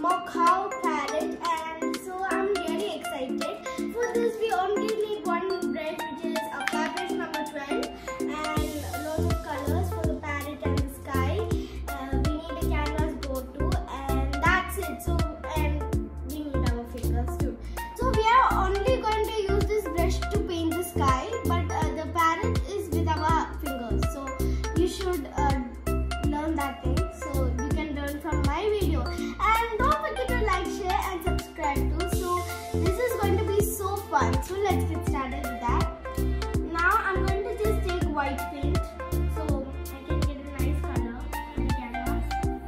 cow parrot, and so I'm really excited. For this we only need one brush, which is a flat brush number 12, and lots of colors for the parrot and the sky. We need a canvas board too, and that's it. So, and we need our fingers too. So we are only going to use this brush to paint the sky, but the parrot is with our fingers. So you should learn that thing. So you can learn from my video, and don't forget to like, share and subscribe too. So this is going to be so fun. So let's get started with that. Now I'm going to just take white paint so I can get a nice color on the canvas.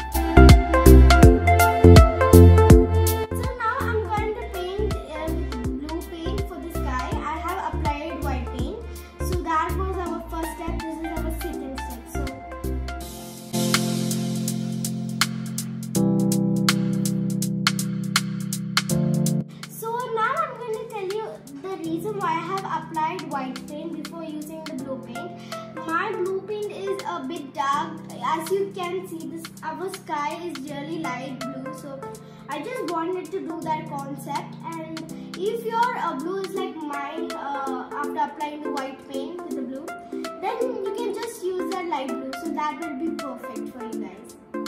So now I'm going to paint with blue paint for the sky. I have applied white paint. So that was our first step. This is our second step. Reason why I have applied white paint before using the blue paint. My blue paint is a bit dark. As you can see, our sky is really light blue, so I just wanted to do that concept. And if your blue is like mine, after applying the white paint with the blue, then you can just use that light blue, so that will be perfect for you guys.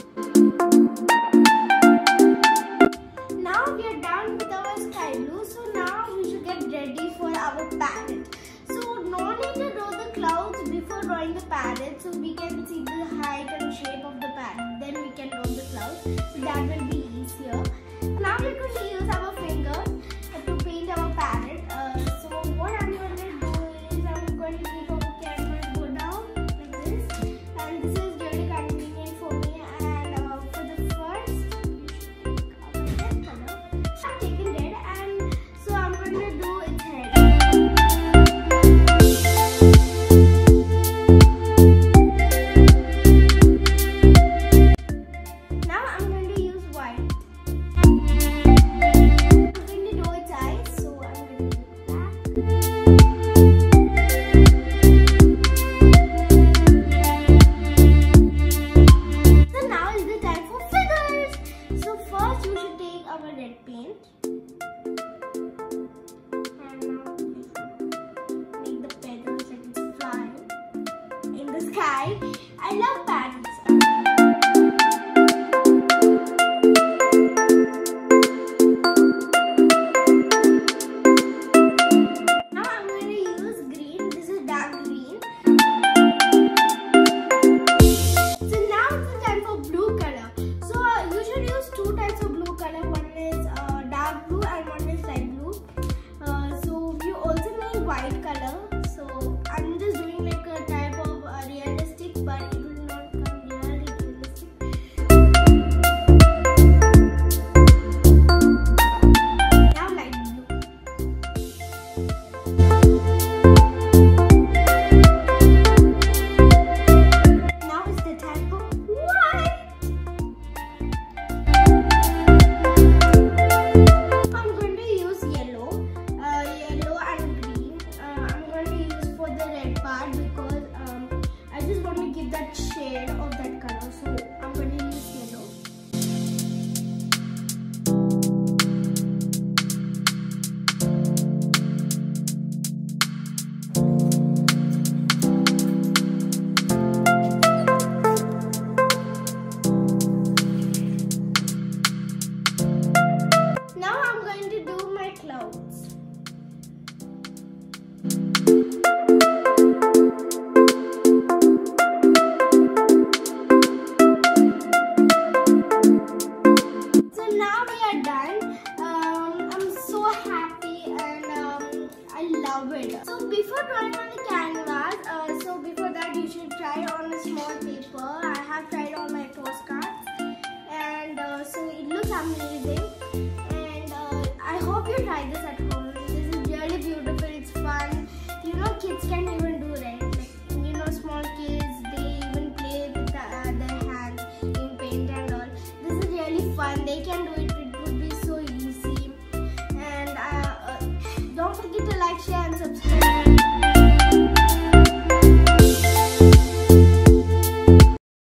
Now we are done with our sky blue, so now we should get ready for our parrot. So no need to draw the clouds before drawing the parrot, so we can see the height and shape of the parrot. Then we can draw the clouds, so that will be easier. Now we're going to use our fingers to paint our parrot. So what I'm going to do is I'm going to keep our canvas go down like this, and this is really convenient for me. And for the first, I've taken red, and so I'm going to do its head. Now I'm going to use white. I'm going to do its eyes, so I'm going to do black. So now is the time for feathers. So first you should take our red paint. Sky. I love parrots. Now I'm going to use green. This is dark green. So now it's the time for blue color. So you should use two types of blue color. One is dark blue and one is light blue. So you also need white color. So I'm just doing like a type of realistic, but it will not come really realistic. Now light blue. Now is the time for white. I'm going to use yellow and green. I'm going to use for the red part because I just want to give that shade of that color, so I'm going to use yellow. Now I'm going to do my clouds. So before drawing on the canvas, so before that you should try on a small paper. I have tried on my postcards, and so it looks amazing. And I hope you try this at home. This is really beautiful. It's fun. You know, kids can even do it. Like, you know, small kids, they even play with their hands in paint and all. This is really fun. They can do it. It would be so easy. And don't forget to like, share and subscribe.